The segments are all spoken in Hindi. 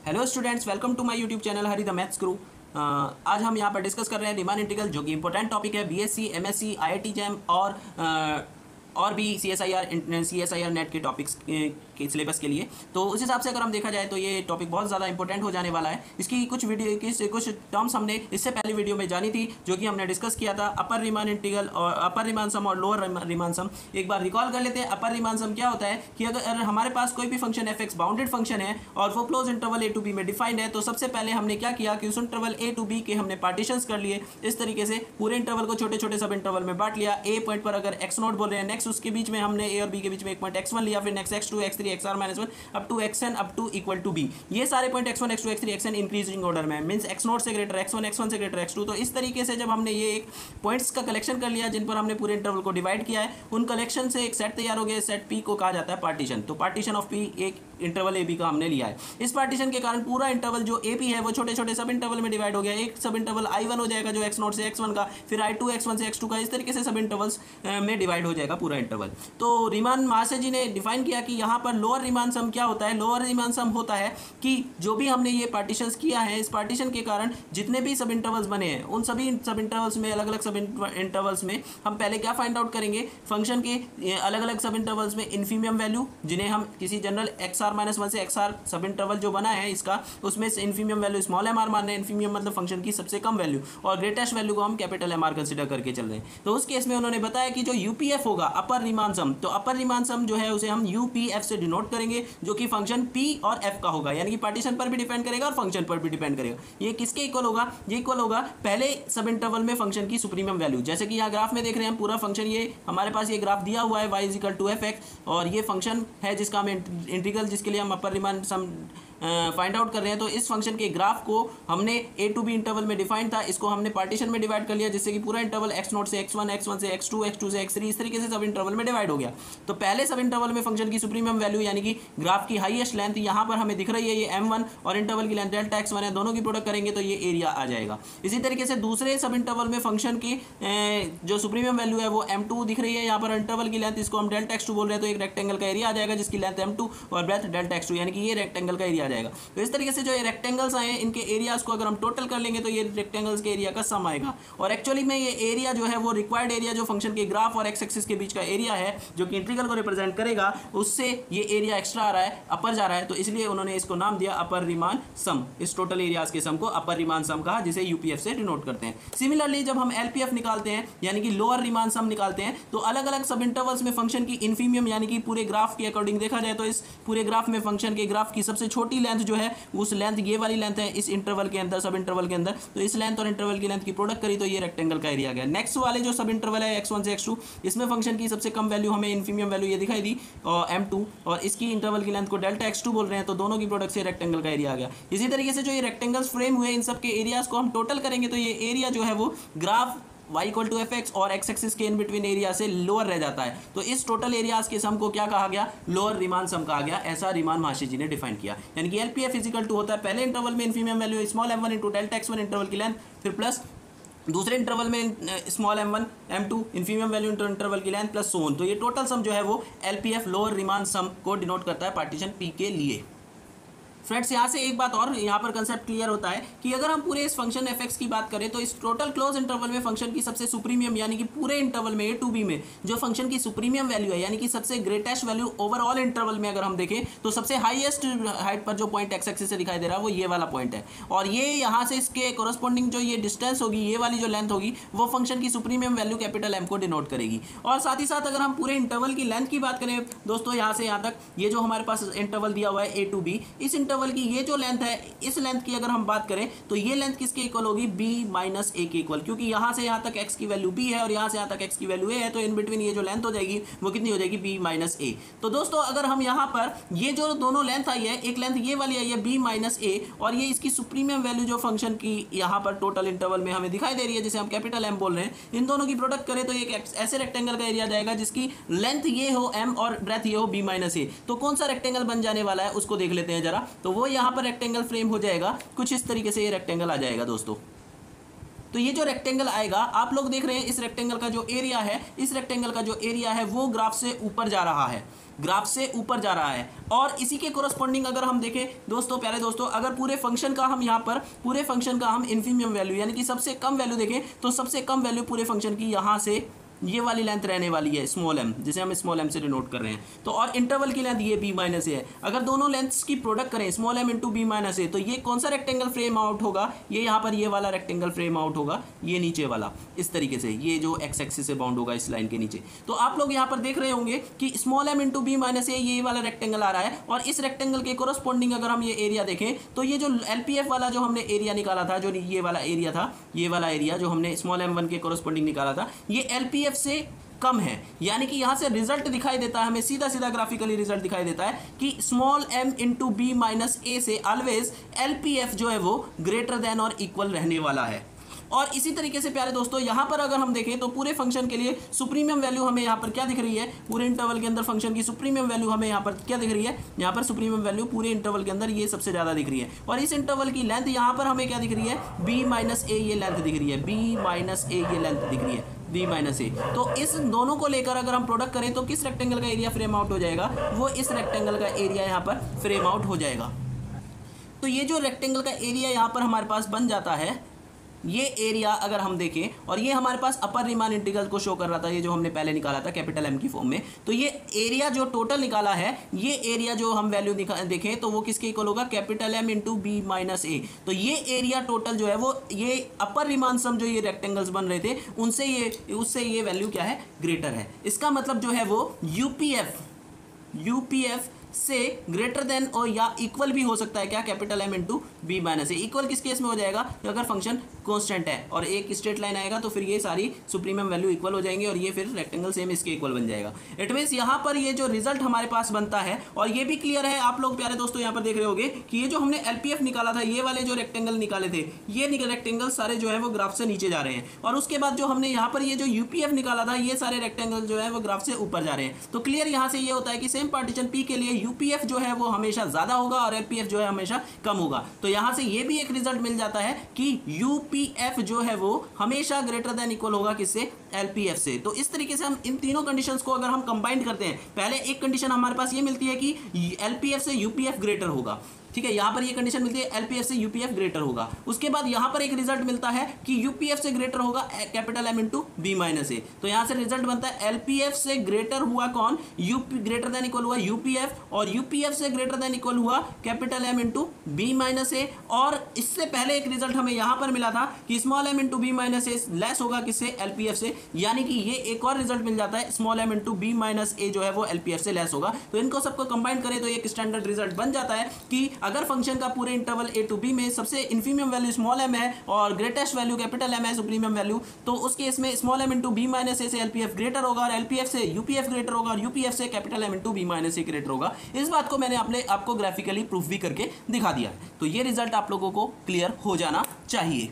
Hello students, welcome to my YouTube channel Hari the maths guru. आज हम यहाँ पर डिस्कस कर रहे हैं रीमान इंटीग्रल, जो कि इंपॉर्टेंट टॉपिक है बीएससी, एमएससी, आईआईटी जैम और भी सीएसआईआर नेट के टॉपिक्स के सिलेबस के लिए। तो उस हिसाब से अगर हम देखा जाए तो ये टॉपिक बहुत ज़्यादा इंपॉर्टेंट हो जाने वाला है। इसकी कुछ टर्म्स हमने इससे पहले वीडियो में जानी थी, जो कि हमने डिस्कस किया था अपर रीमान इंटीग्रल और अपर रीमान सम और लोअर रीमान सम। एक बार रिकॉल कर लेते हैं। अपर रीमान सम क्या होता है कि अगर हमारे पास कोई भी function f x bounded function है और वो close interval a to b में डिफाइंड है, तो सबसे पहले हमने क्या किया कि उस इंटरवल ए टू बी के हमने पार्टीशंस कर लिए। इस तरीके से पूरे इंटरवल को छोटे छोटे सब इंटरवल में बांट लिया। ए पॉइंट पर अगर एक्स नोट बोल रहे हैं, नेक्स्ट उसके बीच में हमने ए और बी के बीच में एक पॉइंट x1 लिया, फिर next x2 x3 xr -1 up to xn up to equal to b। ये सारे point x1 x2 x3 xn increasing order में, मींस x0 से ग्रेटर x1 से ग्रेटर x2। तो इस तरीके से जब हमने ये एक पॉइंट्स का कलेक्शन कर लिया जिन पर हमने पूरे इंटरवल को डिवाइड किया है, उन कलेक्शन से एक सेट तैयार हो गया। सेट p को कहा जाता है पार्टीशन। तो पार्टीशन ऑफ p एक इंटरवल ए बी का हमने लिया है। इस पार्टीशन के कारण पूरा इंटरवल जो ए पी है वो छोटे छोटे सब इंटरवल में डिवाइड हो गया। एक सब इंटरवल I1 हो जाएगा जो x0 से x1 का, फिर I2 x1 से x2 का। इस तरीके से सब इंटरवल्स में डिवाइड हो जाएगा पूरा इंटरवल। तो रीमान महाशय जी ने डिफाइन किया कि यहाँ पर लोअर रीमान सम क्या होता है। लोअर रीमान सम होता है कि जो भी हमने ये पार्टीशंस किया है, इस पार्टीशन के कारण जितने भी सब इंटरवल्स बने हैं, उन सभी सब इंटरवल्स में, अलग अलग सब इंटरवल्स में हम पहले क्या फाइंड आउट करेंगे, फंक्शन के अलग अलग सब इंटरवल्स में इन्फीमियम वैल्यू, जिन्हें हम किसी जनरल xr-1 से xr सब इंटरवल जो बना है इसका, उसमें से इन्फीमियम वैल्यू स्मॉल mr मान रहे हैं। इन्फीमियम मतलब फंक्शन की सबसे कम वैल्यू, और ग्रेटेस्ट वैल्यू को हम कैपिटल mr कंसिडर करके चल रहे हैं। तो उस केस में उन्होंने बताया कि जो यूपीएफ होगा अपर रीमान सम, तो अपर रीमान सम जो है उसे हम यूपीएफ से डिनोट करेंगे, जो कि फंक्शन p और f का होगा, यानी कि पार्टीशन पर भी डिपेंड करेगा और फंक्शन पर भी डिपेंड करेगा। ये किसके इक्वल होगा? ये इक्वल होगा पहले सब इंटरवल में फंक्शन की सुप्रीमियम वैल्यू। जैसे कि यहाँ ग्राफ में देख रहे हैं पूरा फंक्शन, ये हमारे पास ये ग्राफ दिया हुआ है y equal to f x, और ये फंक्शन है जिसका हम इंटीग्रल, जिसके लिए हम upper Riemann sum find out कर रहे हैं। तो इस फंक्शन के ग्राफ को हमने ए टू बी इंटरवल में डिफाइन था, इसको हमने पार्टीशन में डिवाइड कर लिया, जिससे कि पूरा इंटरवल x0 से x1, x1 से x2, x2 से x3 इस तरीके से सब इंटरवल में डिवाइड हो गया। तो पहले सब इंटरवल में फंक्शन की सुप्रीमियम वैल्यू यानी कि ग्राफ की हाईएस्ट लेंथ यहाँ पर हमें दिख रही है, ये m1, और इंटरवल की लेंथ डेल्टा x1 है। दोनों की प्रोडक्ट करेंगे तो ये एरिया आ जाएगा। इसी तरीके से दूसरे सब इंटरवल में फंक्शन की जो सुप्रीमियम वैल्यू है वो m2 दिख रही है। यहाँ पर इंटरवल की लेंथ, इसको हम डेल्टा x2 बोल रहे हैं, तो एक रेक्टेंगल का एरिया आ जाएगा जिसकी लेंथ m2 और ब्रेथ डेल्टा x2, यानी कि ये रेक्टेंगल का एरिया आ जाएगा। तो इस तरीके से जो ये रेक्टेंगल्स आए हैं, इनके एरियाज को अगर हम टोटल कर लेंगे तो ये रेक्टेंगल्स के एरिया का सम आएगा। और एक्चुअली में ये एरिया जो है वो रिक्वायर्ड एरिया जो फंक्शन के ग्राफ और एक्स एक्सिस के बीच का एरिया है, जो कि इंटीग्रल को रिप्रेजेंट करेगा, उससे ये एरिया एक्स्ट्रा आ रहा है, अपर जा रहा है। तो इसलिए उन्होंने इसको नाम दिया अपर रीमान सम। इस टोटल एरियाज के सम को अपर रीमान सम कहा, जिसे यूपीएफ से डिनोट करते हैं। सिमिलरली जब हम एलपीएफ निकालते हैं, यानी कि लोअर रीमान सम निकालते हैं, तो अलग अलग सब इंटरवल्स में फंक्शन की इन्फीमियम, यानी कि पूरे ग्राफ के अकॉर्डिंग देखा जाए तो इस पूरे ग्राफ में फंक्शन के ग्राफ की सबसे छोटी लेंथ जो है, उस लेंथ ये वाली लेंथ है इस इंटरवल के अंदर, सब इंटरवल के अंदर। तो इस लेंथ और इंटरवल की लेंथ की प्रोडक्ट करी तो ये रेक्टेंगल का एरिया आ गया। नेक्स्ट वाले जो सब इंटरवल है x1 से x2, इसमें फंक्शन की सबसे कम वैल्यू हमें इन्फीमियम वैल्यू ये दिखाई दी, और m2, और इसकी इंटरवल की लेंथ को डेल्टा x2 बोल रहे हैं। तो दोनों की प्रोडक्ट से रेक्टेंगल का एरिया आ गया। इसी तरीके से जो ये रेक्टेंगल्स फ्रेम हुए, इन सब के एरियाज को हम टोटल करेंगे तो ये एरिया जो है वो graph y equal to f x और एक्स एक्सिस के इन बिटवीन एरिया से लोअर रह जाता है। तो इस टोटल एरियाज के सम को क्या कहा गया? लोअर रीमान सम कहा गया। ऐसा रीमान महाशय जी ने डिफाइन किया। यानी कि एलपीएफ इज इक्वल टू होता है पहले इंटरवल में infimum value small m1 into delta x1 interval की लेंथ, फिर प्लस दूसरे इंटरवल में small m1 m2 infimum value interval की लेंथ प्लस सो ऑन। तो ये टोटल सम जो है वो एलपीएफ लोअर रीमान सम को डिनोट करता है पार्टीशन p के लिए। फ्रेंड्स, यहाँ से एक बात और यहाँ पर कंसेप्ट क्लियर होता है कि अगर हम पूरे इस फंक्शन एफ एक्स की बात करें, तो इस टोटल क्लोज इंटरवल में फंक्शन की सबसे सुप्रीमियम, यानी कि पूरे इंटरवल में ए टू बी में जो फंक्शन की सुप्रीमियम वैल्यू है, यानी कि सबसे ग्रेटेस्ट वैल्यू ओवरऑल इंटरवल में अगर हम देखें, तो सबसे हाईएस्ट हाइट पर जो पॉइंट एक्स एक्सिस से दिखाई दे रहा है वो ये वाला पॉइंट है। और ये यहाँ से इसके कोरस्पॉन्डिंग जो ये डिस्टेंस होगी, ये वाली जो लेंथ होगी, वो फंक्शन की सुप्रीमियम वैल्यू कैपिटल एम को डिनोट करेगी। और साथ ही साथ अगर हम पूरे इंटरवल की लेंथ की बात करें दोस्तों, यहाँ से यहाँ तक ये जो हमारे पास इंटरवल दिया हुआ है ए टू बी, इस इंटरवल की ये जो लेंथ है, इस लेंथ की अगर हम बात करें तो ये लेंथ किसके इक्वल होगी? b माइनस a के इक्वल, क्योंकि यहां से यहां तक x की वैल्यू b है और यहां से यहां तक x की वैल्यू a है। तो इन बिटवीन ये जो लेंथ हो जाएगी वो कितनी हो जाएगी? b minus a। तो दोस्तों अगर हम यहां पर ये जो दोनों लेंथ आई है, एक लेंथ ये वाली आई है b माइनस a, और ये इसकी सुप्रीमियम वैल्यू जो फंक्शन की यहां पर टोटल इंटरवल में हमें दिखाई दे रही है, जिसे हम कैपिटल m बोल रहे हैं, इन दोनों की प्रोडक्ट करें तो एक ऐसे रेक्टेंगल का एरिया जाएगा जिसकी लेंथ ये हो m और ब्रेथ ये हो b माइनस a। तो कौन सा रेक्टेंगल बन जाने वाला है उसको देख लेते हैं जरा। तो वो यहां पर रेक्टेंगल फ्रेम हो जाएगा कुछ इस तरीके से, ये रेक्टेंगल आ जाएगा दोस्तों। तो ये जो रेक्टेंगल आएगा, आप लोग देख रहे हैं इस रेक्टेंगल का जो एरिया है, इस रेक्टेंगल का जो एरिया है वो ग्राफ से ऊपर जा रहा है। ग्राफ से ऊपर जा रहा है। और इसी के कोरस्पॉन्डिंग अगर हम देखें दोस्तों, प्यारे दोस्तों, अगर पूरे फंक्शन का हम यहाँ पर पूरे फंक्शन का हम इन्फीमियम वैल्यू यानी कि सबसे कम वैल्यू देखें तो सबसे कम वैल्यू पूरे फंक्शन की यहाँ से ये वाली लेंथ रहने वाली है स्मॉल m, जिसे हम स्मॉल m से डिनोट कर रहे हैं। तो और इंटरवल की लेंथ ये b माइनस ए है। अगर दोनों लेंथ्स की प्रोडक्ट करें small m into B minus ए, तो ये कौन सा रेक्टेंगल फ्रेम आउट होगा? ये यहाँ पर ये वाला रेक्टेंगल फ्रेम आउट होगा, ये नीचे वाला, इस तरीके से, ये जो एक्स एक्सिस से बाउंड होगा इस लाइन के नीचे। तो आप लोग यहाँ पर देख रहे होंगे कि small m into B minus a ये वाला रेक्टेंगल आ रहा है, और इस रेक्टेंगल के कोरस्पॉन्डिंग अगर हम ये एरिया देखें तो ये जो LPF वाला जो हमने एरिया निकाला था, जो ये वाला एरिया था, ये वाला एरिया जो हमने स्मॉल m1 के कोरस्पॉन्डिंग निकाला था, ये LPF से कम है। यानी कि यहाँ से रिजल्ट दिखाई देता है, हमें सीधा सीधा ग्राफिकली रिजल्ट दिखाई देता है कि small m into B minus a से ऑलवेज LPF जो है वो ग्रेटर देन और इक्वल रहने वाला है। और इसी तरीके से प्यारे दोस्तों यहाँ पर अगर हम देखें तो पूरे फंक्शन के लिए सुप्रीमियम वैल्यू हमें यहाँ पर क्या दिख रही है? पूरे इंटरवल के अंदर फंक्शन की सुप्रीमियम वैल्यू हमें यहाँ पर क्या दिख रही है? यहाँ पर सुप्रीमियम वैल्यू पूरे इंटरवल के अंदर ये सबसे ज़्यादा दिख रही है। और इस इंटरवल की लेंथ यहाँ पर हमें क्या दिख रही है? b माइनस ए ये लेंथ दिख रही है, b माइनस ए ये लेंथ दिख रही है, b माइनस ए। तो इस दोनों को लेकर अगर हम प्रोडक्ट करें तो किस रेक्टेंगल का एरिया फ्रेम आउट हो जाएगा? वो इस रेक्टेंगल का एरिया यहाँ पर फ्रेम आउट हो जाएगा। तो ये जो रेक्टेंगल का एरिया यहाँ पर हमारे पास बन जाता है, ये एरिया अगर हम देखें, और ये हमारे पास अपर रीमान इंटीग्रल को शो कर रहा था, ये जो हमने पहले निकाला था कैपिटल M की फॉर्म में। तो ये एरिया जो टोटल निकाला है, ये एरिया जो हम वैल्यू देखें तो वो किसके इक्वल होगा? Capital M into B minus ए। तो ये एरिया टोटल जो है वो ये अपर रीमान सम जो ये रेक्टेंगल्स बन रहे थे उससे ये वैल्यू क्या है? ग्रेटर है। इसका मतलब जो है वो यूपीएफ से ग्रेटर देन और या इक्वल भी हो सकता है क्या? Capital M into B minus a. Equal किस केस में हो जाएगा? अगर फंक्शन कांस्टेंट है और एक स्ट्रेट लाइन आएगा तो फिर ये सारी सुप्रीमियम वैल्यू इक्वल हो जाएंगे और ये फिर रेक्टेंगल सेम इसके इक्वल बन जाएगा। इट मीन्स यहाँ पर ये जो रिजल्ट हमारे पास बनता है, और ये भी क्लियर है, आप लोग प्यारे दोस्तों यहाँ पर देख रहे होंगे कि ये जो हमने LPF निकाला था, ये वाले जो रेक्टेंगल निकाले थे, ये रेक्टेंगल सारे जो है वो ग्राफ से नीचे जा रहे हैं। और उसके बाद जो हमने यहाँ पर ये जो UPF निकाला था, ये सारे रेक्टेंगल जो है वो ग्राफ से ऊपर जा रहे हैं। तो क्लियर यहाँ से ये होता है कि सेम पार्टीशन P के लिए UPF जो है वो हमेशा ज्यादा होगा और LPF जो है हमेशा कम होगा। तो यहां से ये भी एक रिजल्ट मिल जाता है कि UPF जो है वो हमेशा ग्रेटर देन इक्वल होगा किससे? LPF से। तो इस तरीके से हम इन तीनों कंडीशंस को अगर हम कंबाइन करते हैं, पहले एक कंडीशन हमारे पास ये मिलती है कि LPF से UPF ग्रेटर होगा, ठीक है, यहाँ पर ये कंडीशन मिलती है LPF से UPF ग्रेटर होगा। उसके बाद यहाँ पर एक रिजल्ट मिलता है कि UPF से ग्रेटर होगा capital M into B minus ए। तो यहाँ से रिजल्ट बनता है LPF से ग्रेटर हुआ कौन? ग्रेटर देन इक्वल हुआ UPF, और UPF से ग्रेटर देन इक्वल हुआ capital M into B minus a. और इससे पहले एक रिजल्ट हमें यहाँ पर मिला था कि small m into B minus a less होगा किससे? LPF से। यानी कि ये एक और रिजल्ट मिल जाता है, small m into B minus a जो है वो LPF से लेस होगा। तो इनको सबको कंबाइन करें तो एक स्टैंडर्ड रिजल्ट बन जाता है कि अगर फंक्शन का पूरे इंटरवल A टू B में सबसे इन्फीमियम वैल्यू स्मॉल m है और ग्रेटेस्ट वैल्यू कैपिटल M है, सुप्रीमियम वैल्यू, तो उस केस में small m into B minus a से LPF ग्रेटर होगा और LPF से UPF ग्रेटर होगा और UPF से capital M into B minus A greater होगा। इस बात को मैंने आपको ग्राफिकली प्रूफ भी करके दिखा दिया है। तो ये रिजल्ट आप लोगों को क्लियर हो जाना चाहिए।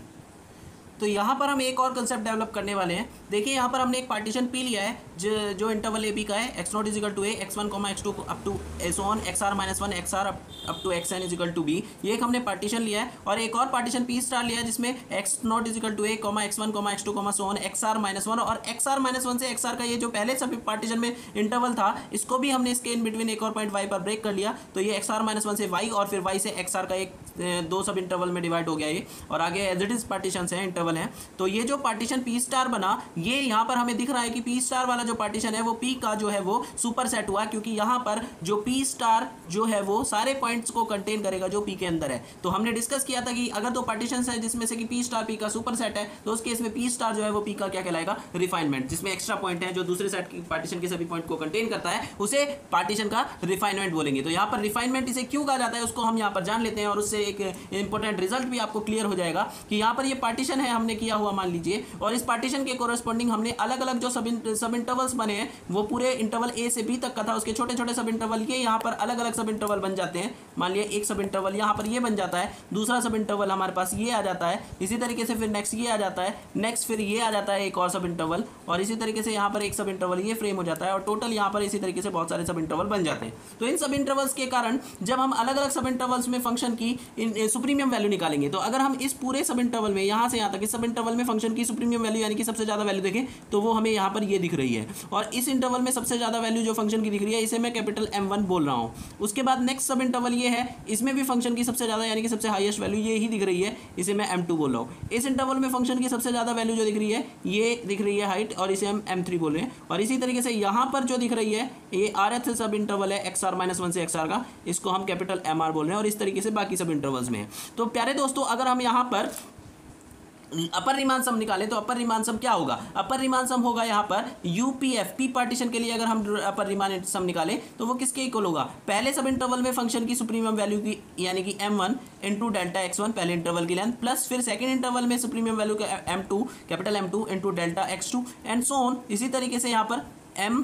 तो यहाँ पर हम एक और कंसेप्ट डेवलप करने वाले हैं। देखिए यहाँ पर हमने एक पार्टीशन P लिया है जो इंटरवल AB का है, x0 is equal to a, x1 x2 up to so on, xr minus 1 xr up to xn is equal to b। ये एक हमने पार्टीशन लिया है। और एक और पार्टीशन P स्टार लिया है जिसमें x0 is equal to a, x1 x2 so on, xr minus 1, और xr माइनस 1 से xr का ये जो पहले सभी पार्टीशन में इंटरवल था, इसको भी हमने इसके इन बिटवीन एक और पॉइंट y पर ब्रेक कर लिया। तो ये xr माइनस 1 से y और फिर y से xr का एक दो सब इंटरवल में डिवाइड हो गया ये, और आगे एज इट इज पार्टीशन है, इंटरवल है। तो ये जो पार्टीशन P स्टार बना, ये यहाँ पर हमें दिख रहा है कि P स्टार वाला जो पार्टीशन है वो P का जो है वो सुपर सेट हुआ, क्योंकि यहाँ पर जो P स्टार जो है वो सारे पॉइंट्स को कंटेन करेगा जो P के अंदर है। तो हमने डिस्कस किया था कि अगर दो पार्टीशन है जिसमें से कि P स्टार P का सुपर सेट है, तो उस केस में P स्टार जो है वो P का क्या कहलाएगा? रिफाइनमेंट, जिसमें एक्स्ट्रा पॉइंट है जो दूसरे सेट की पार्टीशन के सभी पॉइंट को कंटेन करता है, उसे पार्टीशन का रिफाइनमेंट बोलेंगे। तो यहाँ पर रिफाइनमेंट इसे क्यों कहा जाता है उसको हम यहाँ पर जान लेते हैं, और उससे एक इंपॉर्टेंट रिजल्ट भी आपको क्लियर हो जाएगा कि यहाँ पर ये पार्टीशन है हमने किया हुआ मान लीजिए, और इस पार्टीशन के कोरस्पॉन्डिंग हमने अलग अलग जो सब इंटरवल्स बने हैं वो पूरे इंटरवल A से B तक का था, उसके छोटे छोटे सब इंटरवल के यहाँ पर अलग अलग सब इंटरवल बन जाते हैं। मान लिया एक सब इंटरवल यहाँ पर ये बन जाता है, दूसरा सब इंटरवल हमारे पास ये आ जाता है, इसी तरीके से फिर नेक्स्ट ये आ जाता है, नेक्स्ट फिर ये आ जाता है एक और सब इंटरवल, और इसी तरीके से यहाँ पर एक सब इंटरवल ये फ्रेम हो जाता है, और टोटल यहाँ पर इसी तरीके से बहुत सारे सब इंटरवल बन जाते हैं। तो इन सब इंटरवल्स के कारण जब हम अलग अलग सब इंटरवल्स में फंक्शन की सुप्रीमियम वैल्यू निकालेंगे, तो अगर हम इस पूरे सब इंटरवल में यहाँ से यहाँ तक इस सब इंटरवल में फंक्शन की सुप्रीमियम वैल्यू यानी कि सबसे ज़्यादा वैल्यू देखें तो वो हमें यहाँ पर ये दिख रही है, और इस इंटरवल में सबसे ज़्यादा वैल्यू जो फंक्शन की दिख रही है इसे मैं कैपिटल M1 बोल रहा हूँ। उसके बाद नेक्स्ट सब इंटरवल ये है, इसमें भी फंक्शन की सबसे ज़्यादा यानी कि सबसे हाईएस्ट वैल्यू ये ही दिख रही है, इसे मैं M2 बोल रहा हूँ। इस इंटरवल में फंक्शन की सबसे ज़्यादा वैल्यू जो दिख रही है ये दिख रही है हाइट, और इसे हम M3 बोल रहे हैं। और इसी तरीके से यहाँ पर जो दिख रही है ये RF सब इंटरवल है XR-1 से XR का, इसको हम कैपिटल MR बोल रहे हैं, और इस तरीके से बाकी सब इंटरवल्स में है। तो प्यारे दोस्तों अगर हम यहाँ पर अपर रीमान सम निकालें तो अपर रीमान सम क्या होगा? अपर रीमान सम होगा यहाँ पर यूपीएफ पी पार्टीशन के लिए अगर हम अपर रीमान सम निकालें तो वो किसके इक्वल होगा? पहले सब इंटरवल में फंक्शन की सुप्रीमियम वैल्यू की यानी कि M1 इंटू डेल्टा X1 पहले इंटरवल की लेंथ, प्लस फिर सेकंड इंटरवल में सुप्रीमियम वैल्यू का M2 capital M2 into delta X2 and so on. इसी तरीके से यहाँ पर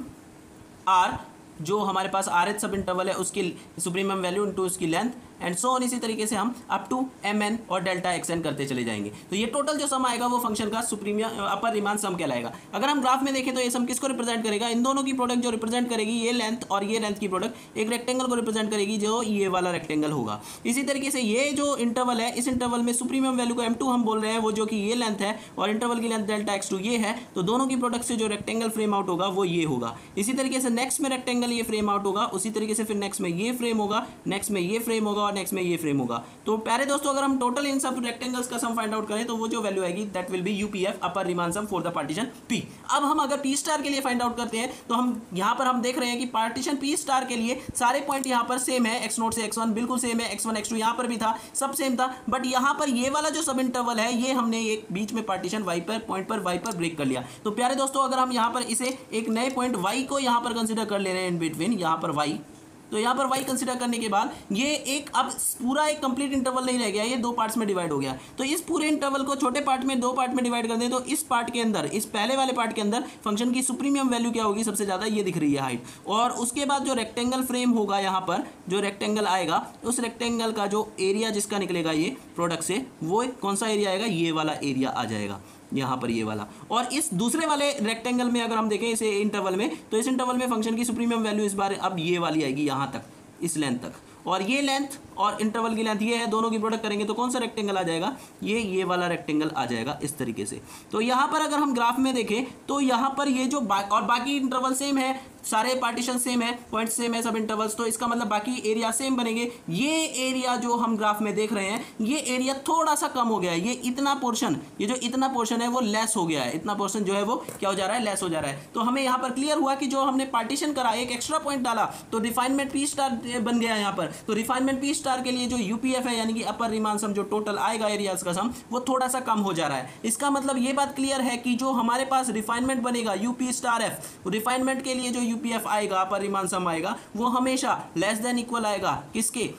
MR जो हमारे पास RH सब इंटरवल है उसकी सुप्रीमियम वैल्यू इंटू उसकी लेंथ एंड सो ऑन। इसी तरीके से हम अप टू MN और डेल्टा XN करते चले जाएंगे। तो ये टोटल जो सम आएगा वो फंक्शन का सुप्रीमियम अपर रीमान सम कहलाएगा। अगर हम ग्राफ में देखें तो ये सम किसको रिप्रेजेंट करेगा? इन दोनों की प्रोडक्ट जो रिप्रेजेंट करेगी ये लेंथ और ये लेंथ की प्रोडक्ट एक रेक्टेंगल को रिप्रेजेंट करेगी जो ये वाला रेक्टेंगल होगा। इसी तरीके से ये जो इंटरवल है इस इंटरवल में सुप्रीमियम वैल्यू को M2 हम बोल रहे हैं, वो जो कि ये लेंथ है, और इंटरवल की लेंथ डेल्टा X2 ये है। तो दोनों की प्रोडक्ट से जो रेक्टेंगल फ्रेम आउट होगा वो ये होगा। इसी तरीके से नेक्स्ट में रेक्टेंगल ये फ्रेम आउट होगा, उसी तरीके से फिर नेक्स्ट में ये फ्रेम होगा, नेक्स्ट में ये फ्रेम होगा और नेक्स्ट में ये फ्रेम होगा। तो प्यारे दोस्तों अगर हम टोटल इन सब रेक्टेंगल्स का सम फाइंड आउट करें तो वो जो वैल्यू आएगी that will be UPF upper Riemann sum for the partition P। अब हम अगर P स्टार के लिए फाइंड आउट करते हैं तो हम यहाँ पर हम देख रहे हैं कि पार्टीशन P स्टार के लिए सारे पॉइंट यहाँ पर सेम है, x0 से x1 बिल्कुल सेम है, x1 x2 यहाँ पर भी था, सब सेम था, बट यहाँ पर ये वाला जो सब इंटरवल है ये हमने एक बीच में पार्टीशन y पर पॉइंट पर y पर ब्रेक कर लिया। तो प्यारे दोस्तों अगर हम यहाँ पर इसे एक नए पॉइंट y को यहाँ पर कंसिडर कर ले रहे हैं इन बिटवीन यहाँ पर y, तो यहाँ पर y कंसिडर करने के बाद ये एक अब पूरा एक कंप्लीट इंटरवल नहीं रह गया, ये दो पार्ट्स में डिवाइड हो गया। तो इस पूरे इंटरवल को छोटे पार्ट में दो पार्ट में डिवाइड कर दें तो इस पार्ट के अंदर, इस पहले वाले पार्ट के अंदर फंक्शन की सुप्रीमियम वैल्यू क्या होगी? सबसे ज़्यादा ये दिख रही है हाइट। और उसके बाद जो रेक्टेंगल फ्रेम होगा यहाँ पर जो रेक्टेंगल आएगा उस रेक्टेंगल का जो एरिया जिसका निकलेगा ये प्रोडक्ट से वो कौन सा एरिया आएगा? ये वाला एरिया आ जाएगा यहाँ पर ये वाला। और इस दूसरे वाले रेक्टेंगल में अगर हम देखें इसे इंटरवल में तो इस इंटरवल में फंक्शन की सुप्रीमियम वैल्यू इस बार अब ये वाली आएगी यहाँ तक, इस लेंथ तक, और ये लेंथ और इंटरवल की लेंथ ये है, दोनों की प्रोडक्ट करेंगे तो कौन सा रेक्टेंगल आ जाएगा? ये वाला रेक्टेंगल आ जाएगा इस तरीके से। तो यहाँ पर अगर हम ग्राफ में देखें तो यहाँ पर ये जो और बाकी इंटरवल सेम है, सारे पार्टीशन सेम है, पॉइंट सेम है, सब इंटरवल्स, तो इसका मतलब बाकी एरिया सेम बनेंगे। ये एरिया जो हम ग्राफ में देख रहे हैं ये एरिया थोड़ा सा कम हो गया है, ये इतना पोर्शन, ये जो इतना पोर्शन है वो लेस हो गया है, इतना पोर्शन जो है वो क्या हो जा रहा है? लेस हो जा रहा है। तो हमें यहाँ पर क्लियर हुआ कि जो हमने पार्टीशन करा एक एक्स्ट्रा पॉइंट डाला तो रिफाइनमेंट P स्टार बन गया यहाँ पर। तो रिफाइनमेंट P स्टार के लिए जो यूपीएफ है यानी कि अपर रीमान सम जो टोटल आएगा एरियाज का सम वो थोड़ा सा कम हो जा रहा है। इसका मतलब ये बात क्लियर है कि जो हमारे पास रिफाइनमेंट बनेगा यूपी स्टार एफ, रिफाइनमेंट के लिए जो यूपीएफ आएगा अपर रीमान सम आएगा वो हमेशा लेस देन इक्वल आएगा किसके?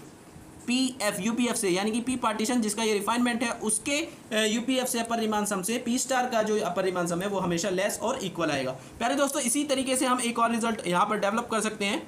पीएफ यूपीएफ से, यानी कि पी पार्टीशन जिसका ये रिफाइनमेंट है उसके यूपीएफ से अपर रीमान सम से पी स्टार का जो अपर रीमान सम है वो हमेशा लेस और इक्वल आएगा। प्यारे दोस्तों इसी तरीके से हम एक और रिजल्ट यहाँ पर डेवलप कर सकते हैं,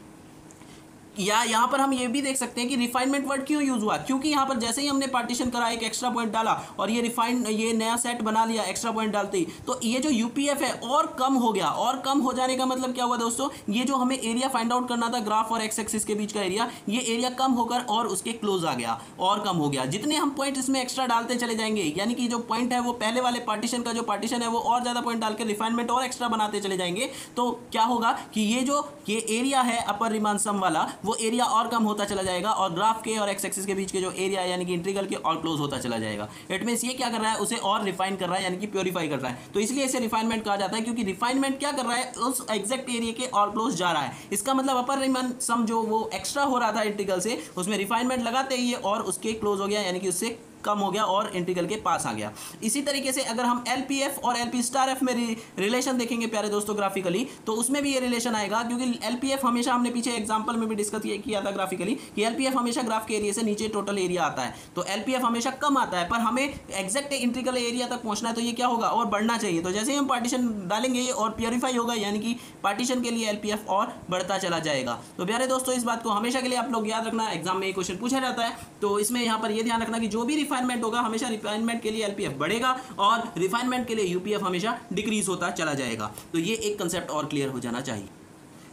या यहाँ पर हम ये भी देख सकते हैं कि रिफाइनमेंट वर्ड क्यों यूज हुआ? क्योंकि यहाँ पर जैसे ही हमने पार्टीशन करा एक एक्स्ट्रा पॉइंट डाला और ये नया सेट बना लिया एक्स्ट्रा पॉइंट डालते ही, तो ये जो यूपीएफ है और कम हो गया। और कम हो जाने का मतलब क्या हुआ दोस्तों? ये जो हमें एरिया फाइंड आउट करना था ग्राफ और एक्स एक्सिस के बीच का एरिया, ये एरिया कम होकर और उसके क्लोज आ गया और कम हो गया। जितने हम पॉइंट इसमें एक्स्ट्रा डालते चले जाएंगे यानी कि जो पॉइंट है वो पहले वाले पार्टीशन का जो पार्टीशन है वो और ज़्यादा पॉइंट डाल के रिफाइनमेंट और एक्स्ट्रा बनाते चले जाएंगे, तो क्या होगा कि ये एरिया है अपर रीमान सम वाला वो एरिया और कम होता चला जाएगा और ग्राफ के और एक्स एक्सिस के बीच के जो एरिया यानी कि इंटीग्रल के और क्लोज होता चला जाएगा। इट मींस ये क्या कर रहा है? उसे और रिफाइन कर रहा है यानी कि प्योरीफाई कर रहा है। तो इसलिए इसे रिफाइनमेंट कहा जाता है क्योंकि रिफाइनमेंट क्या कर रहा है? उस एग्जैक्ट एरिया के और क्लोज जा रहा है। इसका मतलब अपर रीमान सम जो वो एक्स्ट्रा हो रहा था इंटीग्रल से उसमें रिफाइनमेंट लगाते ही और उसके क्लोज हो गया यानी कि उससे कम हो गया और इंटीग्रल के पास आ गया। इसी तरीके से अगर हम एलपीएफ और एलपी स्टार एफ में रिलेशन देखेंगे प्यारे दोस्तों ग्राफिकली, तो उसमें भी ये रिलेशन आएगा क्योंकि एलपीएफ हमेशा, हमने पीछे एग्जांपल में भी डिस्कस किया था ग्राफिकली कि एलपीएफ हमेशा ग्राफ के एरिया से नीचे टोटल एरिया आता है, तो एलपीएफ हमेशा कम आता है, पर हमें एग्जैक्ट इंटीग्रल एरिया तक पहुंचना है तो ये क्या होगा? और बढ़ना चाहिए। तो जैसे ही हम पार्टीशन डालेंगे ये और प्योरीफाई होगा यानी कि पार्टीशन के लिए एलपीएफ और बढ़ता चला जाएगा। तो प्यारे दोस्तों इस बात को हमेशा के लिए आप लोग याद रखना, एग्जाम में ये क्वेश्चन पूछा जाता है। तो इसमें यहाँ पर ये ध्यान रखना कि जो भी रिफाइनमेंट होगा हमेशा रिफाइनमेंट के लिए एलपीएफ बढ़ेगा और रिफाइनमेंट के लिए यूपीएफ हमेशा डिक्रीज होता चला जाएगा। तो ये एक कंसेप्ट और क्लियर हो जाना चाहिए।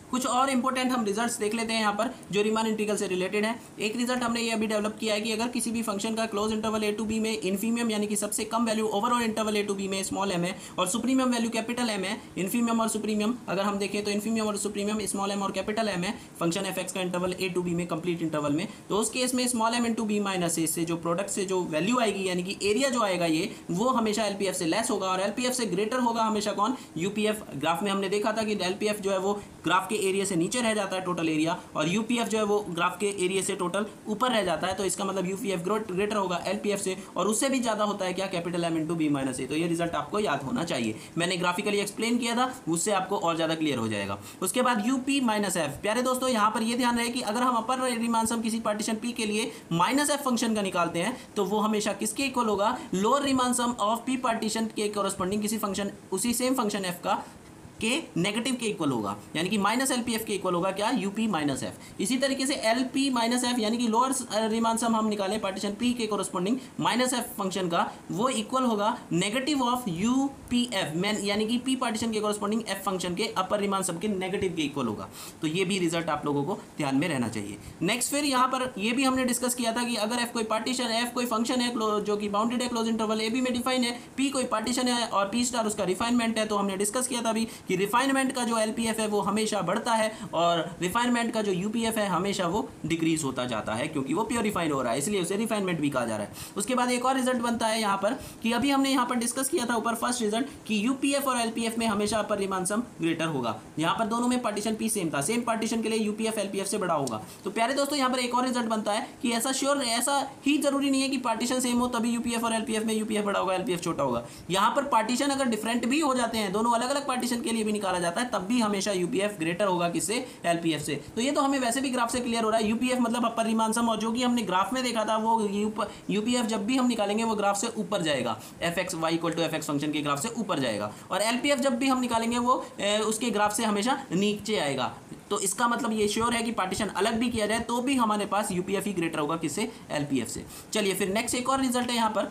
कुछ और इंपॉर्टेंट हम रिजल्ट्स देख लेते हैं यहाँ पर जो रीमान इंटीग्रल से रिलेटेड है। एक रिजल्ट हमने ये अभी डेवलप किया है कि अगर किसी भी फंक्शन का close interval a to b में इन्फीमियम यानी कि सबसे कम value overall interval a to b में स्मॉल m है और सुप्रीमियम वैल्यू कैपिटल M है, इन्फीमियम और सुप्रीमियम अगर हम देखें तो इन्फीमियम और सुप्रीमियम स्मॉल m और कैपिटल M है फंक्शन f(x) का इंटरवल a टू b में कंप्लीट इंटरवल में, तो उस केस में small m into b minus a से जो प्रोडक्ट से जो वैल्यू आएगी यानी कि एरिया जो आएगा ये वो हमेशा एलपीएफ से लेस होगा और एलपीएफ से ग्रेटर होगा हमेशा कौन, यूपीएफ। ग्राफ में हमने देखा था कि एलपीएफ जो है वो ग्राफ के एरिया से नीचे रह जाता है टोटल एरिया और यूपीएफ जो है वो ग्राफ के एरिया से टोटल ऊपर रह जाता है, तो इसका मतलब यूपीएफ ग्रेटर होगा एलपीएफ से और उससे भी ज्यादा होता है क्या, capital M into B minus ए। तो ये रिजल्ट आपको याद होना चाहिए, मैंने ग्राफिकली एक्सप्लेन किया था, उससे आपको और ज्यादा क्लियर हो जाएगा। उसके बाद यूपी माइनस एफ। प्यारे दोस्तों यहाँ पर ये ध्यान रहे कि अगर हम अपर रीमान सम किसी पार्टीशन पी के लिए माइनस एफ फंक्शन का निकालते हैं तो वो हमेशा किसके इक्वल होगा, lower Riemann sum of P partition के कोरस्पॉन्डिंग किसी फंक्शन उसी सेम फंक्शन एफ का के नेगेटिव के इक्वल होगा, यानी कि माइनस एलपीएफ के इक्वल होगा क्या, यूपी माइनस एफ। इसी तरीके से एलपी माइनस एफ यानी कि लोअर रीमान सम हम निकाले पार्टीशन पी के कोरस्पॉन्डिंग माइनस एफ फंक्शन का, वो इक्वल होगा नेगेटिव ऑफ यूपीएफ यानी कि पी पार्टीशन के कोरस्पॉन्डिंग एफ फंक्शन के अपर रीमान सम के नेगेटिव के इक्वल होगा। तो ये भी रिजल्ट आप लोगों को ध्यान में रहना चाहिए। नेक्स्ट फिर यहाँ पर ये भी हमने डिस्कस किया था कि अगर एफ कोई पार्टीशन एफ कोई फंक्शन है जो कि बाउंडेड है क्लोज इंटरवल ए बी में डिफाइन है, पी कोई पार्टीशन है और पी स्टार उसका रिफाइनमेंट है, तो हमने डिस्कस किया था अभी कि रिफाइनमेंट का जो एलपीएफ है वो हमेशा बढ़ता है और रिफाइनमेंट का जो यूपीएफ है हमेशा वो डिक्रीज होता जाता है क्योंकि वो प्योर रिफाइन हो रहा है, इसलिए उसे रिफाइनमेंट भी कहा जा रहा है। उसके बाद एक और रिजल्ट बनता है यहाँ पर कि अभी हमने यहाँ पर डिस्कस किया था ऊपर फर्स्ट रिजल्ट कि यूपीएफ और एलपीएफ में हमेशा अपर रीमान सम ग्रेटर होगा। यहाँ पर दोनों में पार्टीशन पी सेम था, सेम पार्टीशन के लिए यूपीएफ एलपीएफ से बड़ा होगा। तो प्यारे दोस्तों यहाँ पर एक और रिजल्ट बनता है कि ऐसा श्योर ऐसा ही जरूरी नहीं है कि पार्टीशन सेम हो तभी यूपीएफ और एलपीएफ में यूपीएफ बड़ा होगा एलपीएफ छोटा होगा। यहाँ पर पार्टीशन अगर डिफरेंट भी हो जाते हैं, दोनों अलग अलग पार्टीशन के लिए भी निकाला जाता है, तब भी हमेशा यूपीएफ ग्रेटर होगा किससे, एलपीएफ से। तो ये तो हमें वैसे भी ग्राफ से क्लियर हो रहा है, यूपीएफ मतलब अपर रीमान सम, और जो कि हमने ग्राफ में देखा था वो यूपीएफ जब भी हम निकालेंगे वो ग्राफ से ऊपर जाएगा, F) y equal to F) function के ग्राफ से ऊपर जाएगा और एलपीएफ जब भी हम निकालेंगे वो उसके ग्राफ से हमेशा नीचे आएगा। तो इसका मतलब ये श्योर है कि पार्टीशन अलग भी किया जाए तो भी हमारे पास यूपीएफ ही ग्रेटर होगा किससे, एलपीएफ से। चलिए फिर नेक्स्ट एक और रिजल्ट है यहाँ पर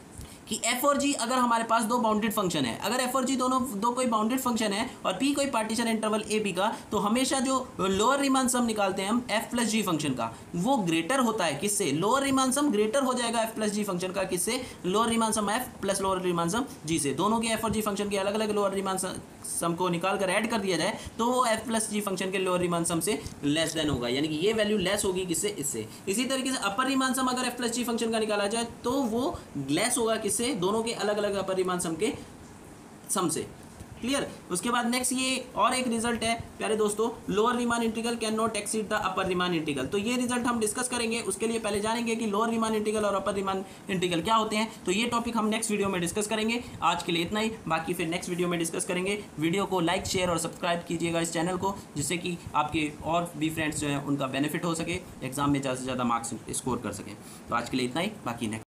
कि एफ और जी अगर हमारे पास दो बाउंडेड फंक्शन है, अगर एफ और जी दोनों दो कोई बाउंडेड फंक्शन है और पी कोई पार्टीशन इंटरवल ए बी का, तो हमेशा जो लोअर रीमान सम निकालते हैं हम एफ प्लस जी फंक्शन का, वो ग्रेटर होता है किससे, लोअर रीमान सम ग्रेटर हो जाएगा एफ प्लस जी फंक्शन का किससे, lower Riemann sum F plus lower Riemann sum G से। दोनों के एफ और जी फंक्शन के अलग अलग लोअर रीमान सम को निकाल कर ऐड कर दिया जाए तो वो एफ प्लस जी फंक्शन के लोअर रीमान सम से लेस देन होगा, यानी कि ये वैल्यू लेस होगी किससे, इससे। इसी तरीके से अपर रीमान सम अगर एफ प्लस जी फंक्शन का निकाला जाए तो वो लेस होगा किससे, दोनों के अलग अलग अपर रीमान सम के सम से। क्लियर। उसके बाद नेक्स्ट ये और एक रिजल्ट है प्यारे दोस्तों, lower Riemann integral can not exceed the upper Riemann integral. तो ये रिजल्ट हम डिस्कस करेंगे, उसके लिए पहले जानेंगे कि लोअर रीमान इंटीग्रल और अपर रीमान इंटीग्रल क्या होते हैं। तो ये टॉपिक हम नेक्स्ट वीडियो में डिस्कस करेंगे। आज के लिए इतना ही, बाकी फिर नेक्स्ट वीडियो में डिस्कस करेंगे। वीडियो को लाइक शेयर और सब्सक्राइब कीजिएगा इस चैनल को, जिससे कि आपके और भी फ्रेंड्स जो हैं उनका बेनिफिट हो सके, एग्जाम में ज़्यादा से ज़्यादा मार्क्स स्कोर कर सकें। तो आज के लिए इतना ही, बाकी नेक्स्ट